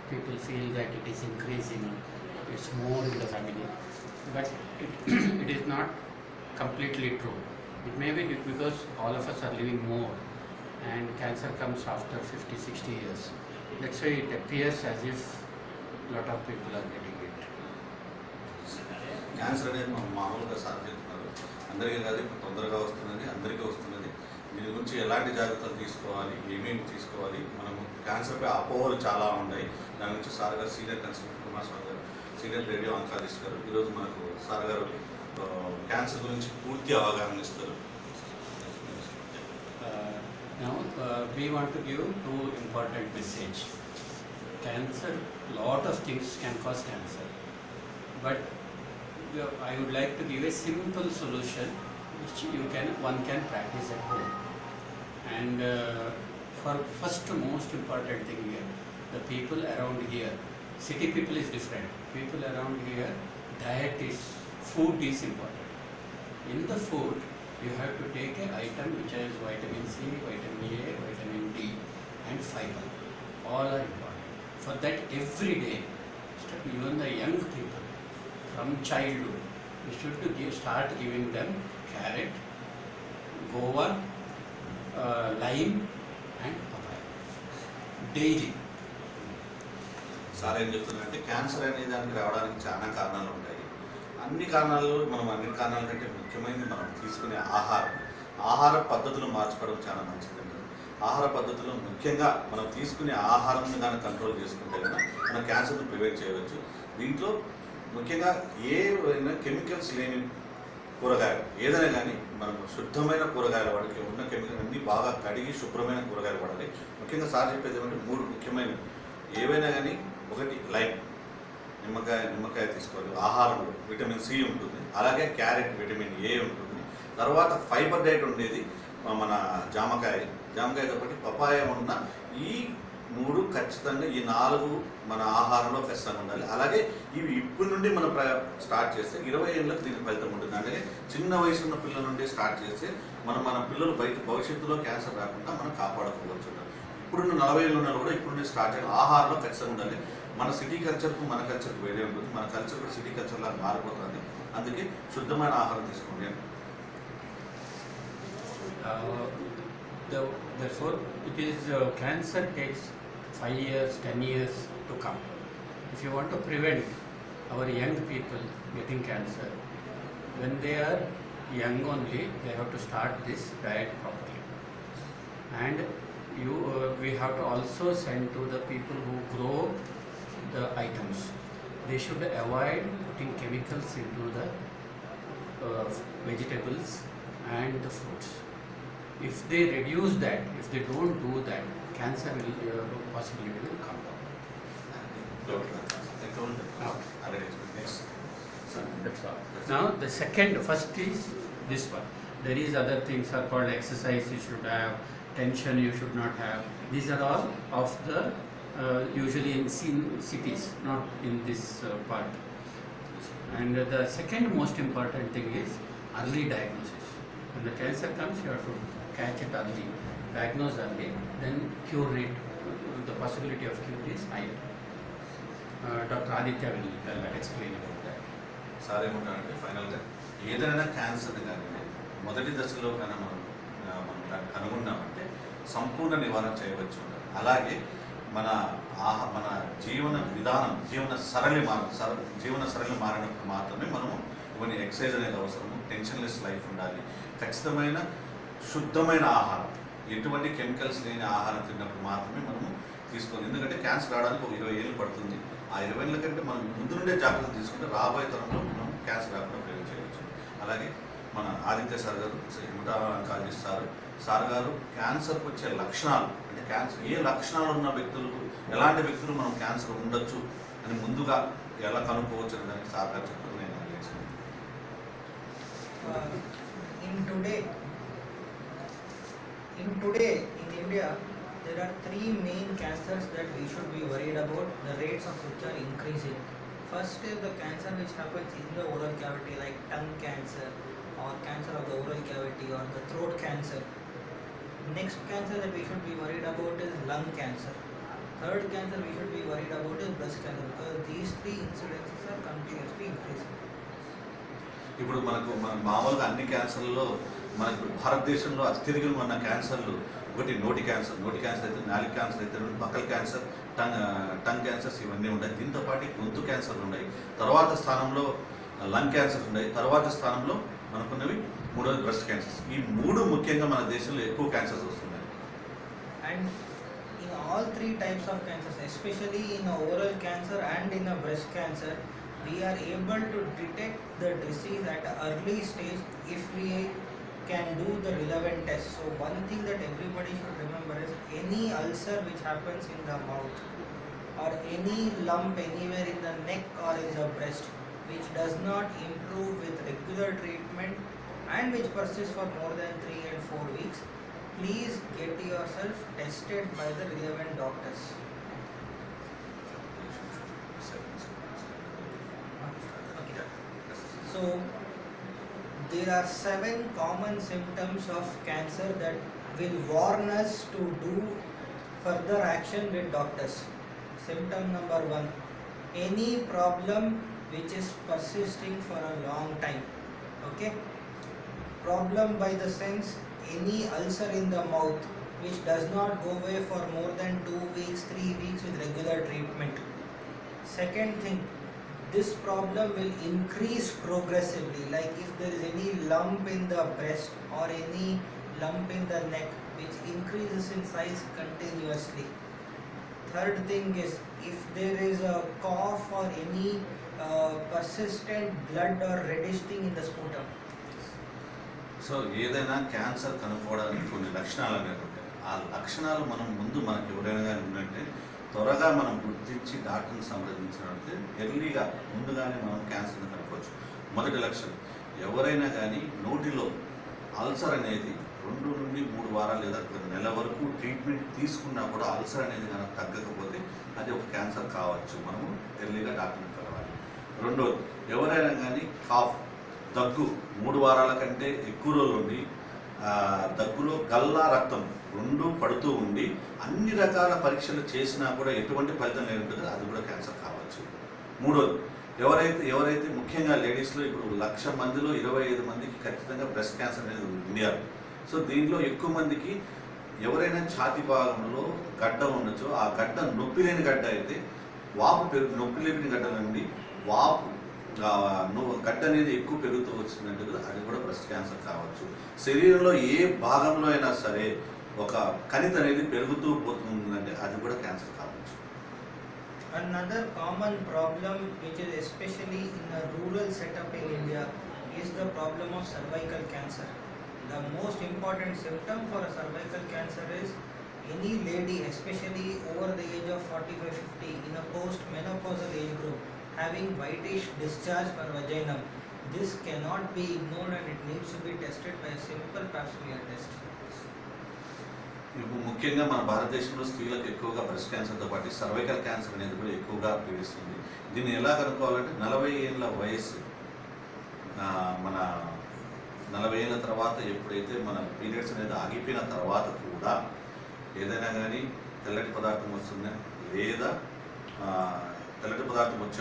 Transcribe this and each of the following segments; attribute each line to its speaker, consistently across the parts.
Speaker 1: people feel that it is increasing, it's more in the family, but it is not completely true. It may be because all of us are living more and cancer comes after 50, 60 years. That's why it appears as if a lot of people are getting it.
Speaker 2: Cancer అనేది మనం మామూలుగా sir చెప్తున్నారు, అందరికీ కాదు, ఇప్పుడు తొందరగా వస్తున్నది, అందరికీ వస్తున్నది. దీని గురించి ఎలాంటి జాగ్రత్తలు తీసుకోవాలి, ఏమేమి తీసుకోవాలి, మనము క్యాన్సర్పై అపోహలు చాలా ఉన్నాయి. దాని గురించి సార్ గారు సీనియర్ కన్సల్టెంట్ కుమార్ స్వామి గారు, సీనియర్ రేడియో ఆంకాలజిస్ట్ గారు ఈరోజు మనకు సార్ గారు క్యాన్సర్ గురించి పూర్తి అవగాహన ఇస్తారు.
Speaker 1: Now we want to give two important message. Cancer, lot of things can cause cancer, but I would like to give a simple solution which one can practice at home. And for first most important thing here, the people around here, city people is different. People around here, food is important. In the food, you have to take an item which has vitamin C, vitamin A, vitamin D and fiber. All are important. For that every day, even the young people, from childhood, we should start giving them carrot, guava, lime and papaya daily.
Speaker 2: Sir ఏం చెప్తున్నారంటే cancer అనే దానికి రావడానికి చాలా కారణాలు ఉంటాయి. అన్ని కారణాలు అన్ని కారణాల కంటే ముఖ్యమైనది మనం తీసుకునే ఆహార పద్ధతులు మార్చుకోవడం చాలా మంచిదండి. ఆహార పద్ధతులు ముఖ్యంగా మనం తీసుకునే ఆహారం కానీ కంట్రోల్ చేసుకుంటే కనుక మనం క్యాన్సర్ను ప్రివెంట్ చేయవచ్చు. దీంట్లో ముఖ్యంగా ఏవైనా కెమికల్స్ లేని కూరగాయలు ఏదైనా కానీ మనం శుద్ధమైన కూరగాయలు వాడికి ఉన్న కెమికల్ అన్నీ బాగా కడిగి శుభ్రమైన కూరగాయలు వాడాలి. ముఖ్యంగా సార్ చెప్పేది ఏమంటే 3 ముఖ్యమైనవి ఏవైనా కానీ, ఒకటి లైమ్, నిమ్మకాయ తీసుకోవాలి. ఆహారంలో విటమిన్ సి ఉంటుంది, అలాగే క్యారెట్ విటమిన్ ఏ ఉంటుంది. తర్వాత ఫైబర్ డైట్ ఉండేది మన జామకాయతో పాటు పపాయ ఉన్న ఈ 3 ఖచ్చితంగా, ఈ 4 మన ఆహారంలో ఖచ్చితంగా ఉండాలి. అలాగే ఇవి ఇప్పటి నుండి మనం స్టార్ట్ చేస్తే 20 ఏళ్ళకి దీనికి ఫలితం ఉంటుంది. అంటే చిన్న వయసు ఉన్న పిల్లల నుండి స్టార్ట్ చేస్తే మన పిల్లలు భవిష్యత్తులో క్యాన్సర్ రాకుండా మనం కాపాడుకోవచ్చు. ఇప్పుడున్న 40 ఏళ్ళు ఉన్న కూడా ఇప్పుడు నుండి స్టార్ట్ చేయాలి. ఆహారంలో ఖచ్చితంగా ఉండాలి. మన సిటీ కల్చర్కు మన కల్చర్కు వేరే ఉంటుంది. మన కల్చర్ కూడా సిటీ కల్చర్ లాగా మారిపోతుంది. అందుకే శుద్ధమైన ఆహారం తీసుకోండి.
Speaker 1: Therefore, it is cancer takes 5 years, 10 years to come. If you want to prevent our young people getting cancer, when they are young only, they have to start this diet properly. And we have to also send to the people who grow the items. They should avoid putting chemicals into the vegetables and the fruits. If they reduce that, if they don't do that, cancer possibility will come down. That's all. Now the first is this one. There is other things are called exercise you should have, tension you should not have. These are all of the usually in cities, not in this part. And the second most important thing is early diagnosis. When the cancer comes, you have to catch it early, diagnose early, then cure rate, the possibility of cure is higher. Dr. Aditya will explain about that.
Speaker 2: Sir ఏమంటారంటే ఫైనల్గా ఏదైనా cancer కానీ మొదటి దశలో కన్నా మనం దాన్ని కనుగొన్నామంటే సంపూర్ణ నివారణ చేయవచ్చు. అలాగే మన జీవన విధానం జీవన సరళి మారినప్పుడు మాత్రమే మనము ఇవన్నీ ఎక్సర్సైజ్ అనేది అవసరము. టెన్షన్లెస్ లైఫ్ ఉండాలి. ఖచ్చితమైన శుద్ధమైన ఆహారం, ఎటువంటి కెమికల్స్ లేని ఆహారం తిన్నప్పుడు మాత్రమే మనము తీసుకోవాలి. ఎందుకంటే క్యాన్సర్ రావడానికి ఒక 20 ఏళ్ళు పడుతుంది. ఆ 20 ఏళ్ళ కంటే మనం ముందు నుండే జాగ్రత్తలు తీసుకుంటే రాబోయే తరంలో మనం క్యాన్సర్ రాకుండా ప్రివెంట్ చేయవచ్చు. అలాగే మన ఆదిత్య సార్ గారు, ఆంకాలజిస్ట్ సార్ గారు క్యాన్సర్కి వచ్చే లక్షణాలు, అంటే క్యాన్సర్ ఏ లక్షణాలు ఉన్న వ్యక్తులకు, ఎలాంటి వ్యక్తులు మనం క్యాన్సర్ ఉండొచ్చు అని ముందుగా ఎలా కనుక్కోవచ్చు అనే దానికి సార్ గారు చెప్తారు. నేను
Speaker 3: In today in India, there are 3 main cancers that we should be worried about, the rates of which are increasing. First is the cancer which happens in the oral cavity, like tongue cancer or cancer of the oral cavity or the throat cancer. Next cancer that we should be worried about is lung cancer. Third cancer we should be worried about is breast cancer because these three incidences are continuously increasing.
Speaker 2: ఇప్పుడు మన మామూలుగా అన్ని క్యాన్సర్లలో మనకు భారతదేశంలో అత్యధికంగా ఉన్న క్యాన్సర్లు ఒకటి నోటి క్యాన్సర్ అయితే, నాలుగు క్యాన్సర్ అయితే, బకల్ క్యాన్సర్, టంగ్ క్యాన్సర్స్ ఇవన్నీ ఉన్నాయి. దీంతో పాటు గొంతు క్యాన్సర్లు ఉన్నాయి. తర్వాత స్థానంలో లంగ్ క్యాన్సర్స్ ఉన్నాయి. తర్వాత స్థానంలో మనకున్నవి మూడోది బ్రెస్ట్ క్యాన్సర్స్. ఈ మూడు ముఖ్యంగా మన దేశంలో ఎక్కువ క్యాన్సర్స్ వస్తున్నాయి.
Speaker 3: And in all three types of cancers, especially in oral cancer and in a breast cancer, we are able to detect the disease at an early stage if we can do the relevant tests. So one thing that everybody should remember is any ulcer which happens in the mouth or any lump anywhere in the neck or in the breast which does not improve with regular treatment and which persists for more than 3 and 4 weeks, please get yourself tested by the relevant doctors. So there are 7 common symptoms of cancer that will warn us to do further action with doctors. Symptom number 1, any problem which is persisting for a long time. Okay, problem by the sense any ulcer in the mouth which does not go away for more than 2 weeks, 3 weeks with regular treatment. Second thing, this problem will increase progressively, like if there is any lump in the breast or any lump in the neck which increases in size continuously. Third thing is if there is a cough or any persistent blood or reddish thing in the sputum.
Speaker 2: So ఏదైనా cancer కనుక్కోవడానికి కొన్ని లక్షణాలు అనేవి ఉంటాయి. ఆ లక్షణాలు మనకు ఎవరైనా కానీ ఉన్నట్టే త్వరగా మనం గుర్తించి డాక్టర్ని సంప్రదించినట్లయితే ఎర్లీగా ముందుగానే మనం క్యాన్సర్ని కనుక్కోవచ్చు. మొదటి లక్షణం, ఎవరైనా కానీ నోటిలో అల్సర్ అనేది 2 నుండి 3 వారాలు లేదా నెల వరకు ట్రీట్మెంట్ తీసుకున్నా కూడా అల్సర్ అనేది కనుక తగ్గకపోతే అది ఒక క్యాన్సర్ కావచ్చు. మనము ఎర్లీగా డాక్టర్ని కలవాలి. రెండోది, ఎవరైనా కానీ కాఫ్, దగ్గు 3 వారాల కంటే ఎక్కువ రోజులు ఉండి దగ్గులో గల్లా రక్తం 2 పడుతూ ఉండి అన్ని రకాల పరీక్షలు చేసినా కూడా ఎటువంటి ఫలితం లేకుంటుంది, అది కూడా క్యాన్సర్ కావచ్చు. మూడోది, ఎవరైతే ముఖ్యంగా లేడీస్లో ఇప్పుడు 1,00,000 మందిలో 25 మందికి ఖచ్చితంగా బ్రెస్ట్ క్యాన్సర్ అనేది ఉంది ఇండియాలో. సో దీంట్లో ఎక్కువ మందికి ఎవరైనా ఛాతీ భాగంలో గడ్డ ఉండొచ్చో ఆ గడ్డ నొప్పి లేని గడ్డ అయితే నొప్పి లేని గడ్డ నుండి వాపు గడ్డ అనేది ఎక్కువ పెరుగుతూ వచ్చిందంటే కదా అది కూడా బ్రెస్ట్ క్యాన్సర్ కావచ్చు. శరీరంలో ఏ భాగంలో అయినా సరే ఒక కణితి అనేది పెరుగుతూ పోతుందంటే అది కూడా క్యాన్సర్ కావచ్చు.
Speaker 3: Another common problem which is especially in a rural setup in India is the problem of cervical cancer. The most important symptom for a cervical cancer is any lady, especially over the age of 45-50 in a post-menopausal age group, having whitish discharge per vaginum. This cannot be ignored and it needs to be tested by a simple pap smear test.
Speaker 2: ఇప్పుడు ముఖ్యంగా మన భారతదేశంలో స్త్రీలకు ఎక్కువగా breast క్యాన్సర్తో పాటు cervical cancer అనేది కూడా ఎక్కువగా పీడిస్తుంది. దీన్ని ఎలా కనుక్కోవాలంటే 40 ఏళ్ళ వయసు, మన 40 ఏళ్ళ తర్వాత ఎప్పుడైతే మన పీరియడ్స్ అనేది ఆగిపోయిన తర్వాత కూడా ఏదైనా కానీ తెల్లటి పదార్థం వస్తుందా లేదా తెల్లటి పదార్థం వచ్చే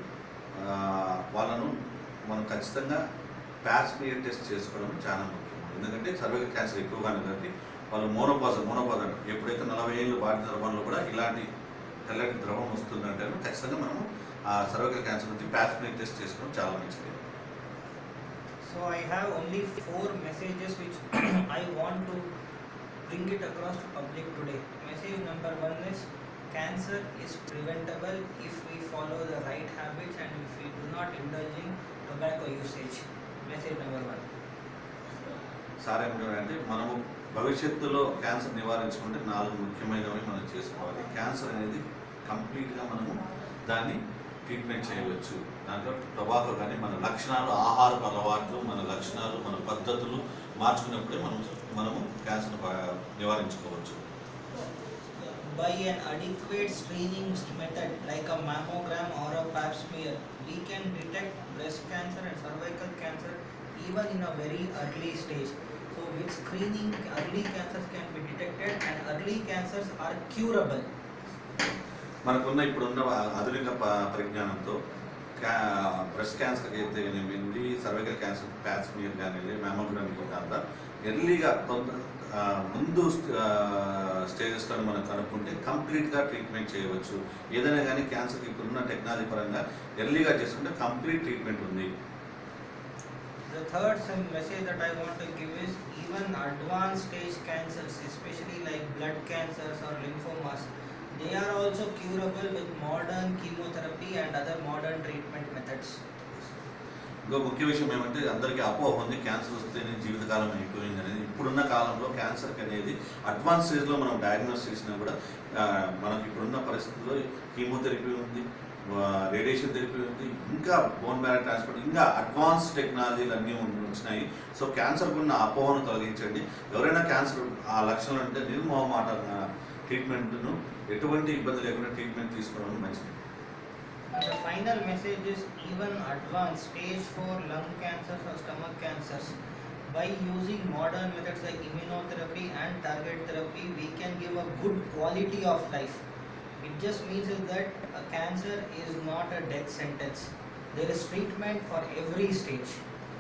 Speaker 2: వాళ్ళను మనం ఖచ్చితంగా ప్యాప్ స్మియర్ టెస్ట్ చేసుకోవడం చాలా ముఖ్యం. ఎందుకంటే సర్వైకల్ క్యాన్సర్ ఎక్కువగానే కాబట్టి వాళ్ళు మోనోపాజ్ ఎప్పుడైతే 40 ఏళ్ళు వాడిన తర్వాత కూడా ఇలాంటి తెల్లటి ద్రవం వస్తుందంటే ఖచ్చితంగా మనము ఆ సర్వైకల్ క్యాన్సర్ నుంచి ప్యాప్ స్మియర్ టెస్ట్ చేసుకోవడం చాలా మంచిది.
Speaker 3: So I have only 4 messages which I want to bring it across to public today. Message number 1 is cancer is preventable if we follow the right habits and if we do not indulge in tobacco usage. Message number 1.
Speaker 2: Sir ఏమంటే మనము భవిష్యత్తులో cancer నివారించుకుంటే 4 ముఖ్యమైనవి మనం చేసుకోవాలి. Cancer అనేది కంప్లీట్గా మనము దాన్ని ట్రీట్మెంట్ చేయవచ్చు. దాంట్లో టొబాకో కానీ మన లక్షణాలు, ఆహారపు అలవాట్లు, మన లక్షణాలు, మన పద్ధతులు మార్చుకున్నప్పుడే మనము క్యాన్సర్ నివారించుకోవచ్చు.
Speaker 3: By an adequate screening method like a mammogram or a pap smear, we can detect breast cancer and cervical cancer even in a very early stage. So with screening, early cancers can be detected and early cancers are curable.
Speaker 2: మనకున్న ఇప్పుడున్న ఆధునిక పరిజ్ఞానంతో breast cancer అయితే ఏమైంది, cervical cancer, ప్యాస్మియర్ కానీ, mammography అంతా ఎర్లీగా ముందు స్టేజెస్లో మనం కనుక్కుంటే కంప్లీట్గా ట్రీట్మెంట్ చేయవచ్చు. ఏదైనా కానీ క్యాన్సర్కి ఇప్పుడున్న టెక్నాలజీ పరంగా ఎర్లీగా చేసుకుంటే కంప్లీట్ ట్రీట్మెంట్ ఉంది.
Speaker 3: The third message that I want to give is even advanced stage cancers, especially like blood cancers or lymphomas, they are also curable with modern chemotherapy and other modern treatment methods.
Speaker 2: ఇంకో ముఖ్య విషయం ఏమంటే అందరికీ అపోహ ఉంది, cancer వస్తేనే జీవితకాలం అయిపోయింది అనేది. ఇప్పుడున్న కాలంలో క్యాన్సర్కి అనేది అడ్వాన్స్ స్టేజ్లో మనం డయాగ్నోస్ చేసినా కూడా మనకి ఇప్పుడున్న పరిస్థితుల్లో కీమోథెరపీ ఉంది, రేడియేషన్ థెరపీ ఉంది, ఇంకా బోన్ మ్యారో ట్రాన్స్ప్లాంట్, ఇంకా అడ్వాన్స్ టెక్నాలజీలు అన్నీ వచ్చినాయి. సో క్యాన్సర్కు ఉన్న అపోహను తొలగించండి. ఎవరైనా క్యాన్సర్ ఆ లక్షణాలు ఉంటే నిర్మోహమాటంగా ట్రీట్మెంట్ను ఎటువంటి ఇబ్బంది లేకుండా ట్రీట్మెంట్ తీసుకోవడం మంచిది.
Speaker 3: The final message is even advanced stage 4 lung cancers or stomach cancers, by using modern methods like immunotherapy and target therapy, we can give a good quality of life. It just means is that a cancer is not a death sentence. There is treatment for every stage.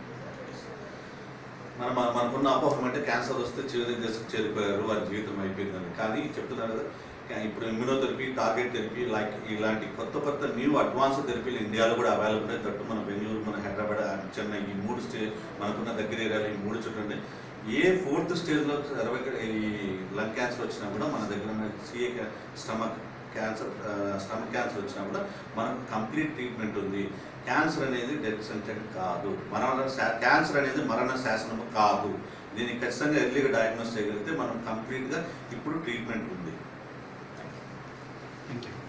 Speaker 2: మనకున్న అపోహం అంటే cancer వస్తే చివరి దశకు చేరిపోయారు, వారి జీవితం అయిపోయిందని. కానీ చెప్తున్నారు కదా, ఇప్పుడు ఇమ్యూనోథెరపీ, టార్గెట్ థెరపీ, లైక్ ఇలాంటి కొత్త న్యూ అడ్వాన్స్ థెరపీలు ఇండియాలో కూడా అవైలబుల్ ఉన్నాయి. తట్టు మన బెంగళూరు, మన హైదరాబాద్, చెన్నై, ఈ 3 స్టేజ్ మనకున్న దగ్గర ఏరియాలో ఈ 3 చుట్టూ ఏ 4th స్టేజ్లో ఈ లంగ్ క్యాన్సర్ వచ్చినా కూడా మన దగ్గర ఉన్న స్టమక్ క్యాన్సర్ వచ్చినా కూడా మనకు కంప్లీట్ ట్రీట్మెంట్ ఉంది. క్యాన్సర్ అనేది డెత్ సెంటెన్స్ కాదు, క్యాన్సర్ అనేది మరణ శాసనము కాదు. దీన్ని ఖచ్చితంగా ఎర్లీగా డయాగ్నోస్ చేయగలిగితే మనం కంప్లీట్గా ఇప్పుడు ట్రీట్మెంట్ ఉంది.
Speaker 1: Thank you.